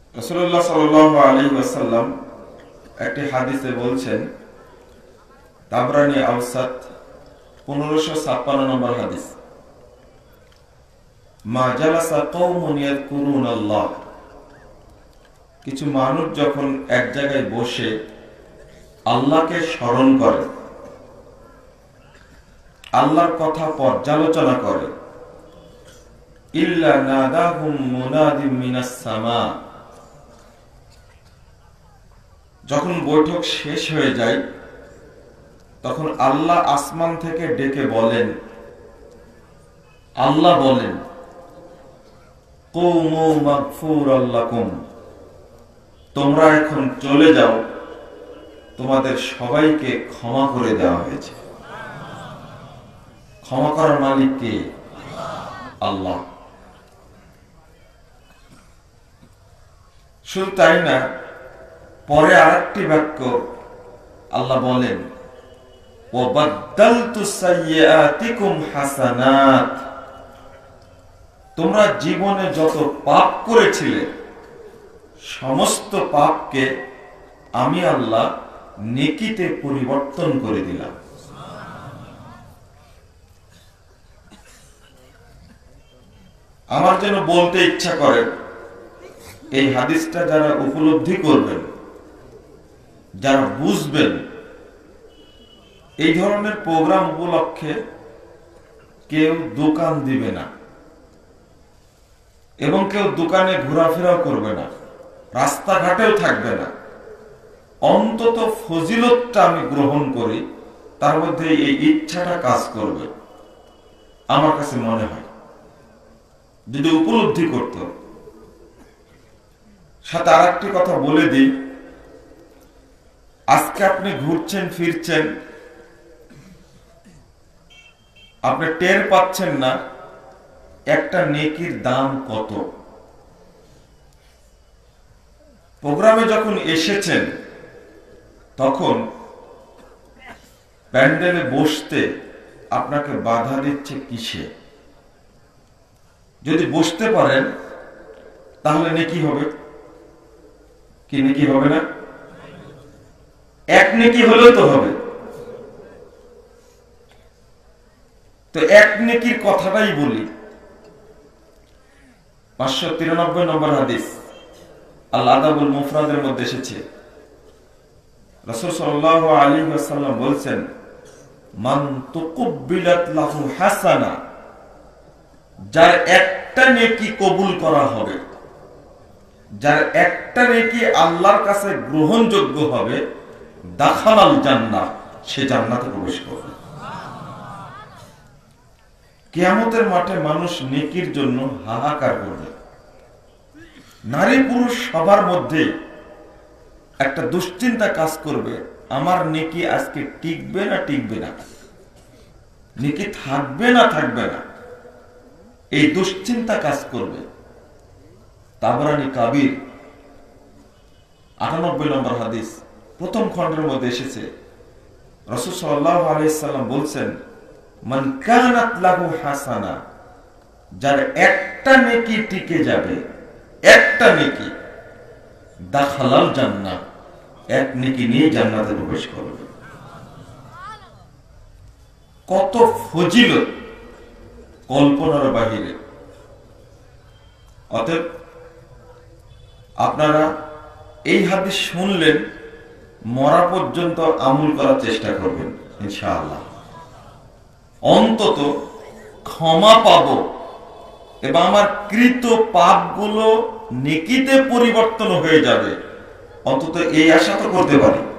রাসূলুল্লাহ সাল্লাল্লাহু আলাইহি ওয়াসাল্লাম একটি হাদিসে বলছেন, তাবরানী আওসাত 1556 নম্বর হাদিস, মা জালাসা কওমুন ইয়াযকুরুনাল্লাহ, কিছু মানুষ যখন এক জায়গায় বসে আল্লাহকে স্মরণ করে, আল্লাহর কথা পর্যালোচনা করে, ইল্লা নাদাহুম মুনাদিম মিনাস সামা, যখন বৈঠক শেষ হয়ে যায় তখন আল্লাহ আসমান থেকে ডেকে বলেন, আল্লাহ বলেন, কুমু মাগফুরাল লাকুম, তোমরা এখন চলে যাও, তোমাদের সবাইকে ক্ষমা করে দেওয়া হয়েছে। ক্ষমা করার মালিক কে? আল্লাহ। শুধু তাই না, পরে আরেকটি বাক্য আল্লাহ বলেন, ওয়াবাদদালতু সাইয়্যাতিকুম হাসানাত, তোমরা জীবনে যত পাপ করেছিলে সমস্ত পাপকে আমি আল্লাহ নেকিতে পরিবর্তন করে দিলাম। আমার যেন বলতে ইচ্ছা করে, এই হাদিসটা যারা উপলব্ধি করবেন, যারা বুঝবেন, এই ধরনের প্রোগ্রাম উপলক্ষে কেউ দোকান দিবে না এবং কেউ দোকানে ঘোরাফেরাও করবে না, রাস্তাঘাটেও থাকবে না। অন্তত ফজিলতটা আমি গ্রহণ করি, তার মধ্যে এই ইচ্ছাটা কাজ করবে আমার কাছে মনে হয়, যদি উপলব্ধি করত। সাথে আর একটি কথা বলে দিই, আজকে আপনি ঘুরছেন ফিরছেন, আপনি টের পাচ্ছেন না একটা নেকির দাম কত। প্রোগ্রামে যখন এসেছেন তখন প্যান্ডেলে বসতে আপনাকে বাধা দিচ্ছে কিসে? যদি বসতে পারেন তাহলে নেকি হবে কি? নেকি হবে না? এক নেকি হলেও তো হবে। তো এক নেকির কথাটাই বলি। 593 নম্বর হাদিস আল আদাবুল মুফরাদের মধ্যে এসেছে, রাসূল সাল্লাল্লাহু আলাইহি ওয়াসাল্লাম বলেছেন, মান তুকুবিলাত লাহু হাসানা, যার একটা নেকি কবুল করা হবে, যার একটা নেকি আল্লাহর কাছে গ্রহণযোগ্য হবে, দাখালাল জান্নাহ, সে জান্নাতে প্রবেশ করবে। কিয়ামতের মাঠে মানুষ নেকির জন্য হাহাকার করবে। নারী পুরুষ সবার মধ্যে একটা দুশ্চিন্তা কাজ করবে, আমার নেকি আজকে টিকবে না টিকবে না, নেকি থাকবে না থাকবে না, এই দুশ্চিন্তা কাজ করবে। তাবরানী কাবির 98 নম্বর হাদিস প্রথম খণ্ডের মধ্যে এসেছে, রাসূল সাল্লাল্লাহু আলাইহি সাল্লাম বলছেন, মান কানাত লাহু হাসানা, যার একটা নেকি টিকে যাবে, একটা নেকি, দাখালাল জান্নাহ, এক নেকি নিয়ে জান্নাতে প্রবেশ করবে। কত ফজিলত কল্পনার বাহিরে। অতএব আপনারা এই হাদিস শুনলেন, মরা পর্যন্ত আমল করার চেষ্টা করবেন ইনশাআল্লাহ। অন্তত ক্ষমা পাবো এবং আমার কৃত পাপগুলো নেকিতে পরিবর্তন হয়ে যাবে, অন্তত এই আশা তো করতে পারি।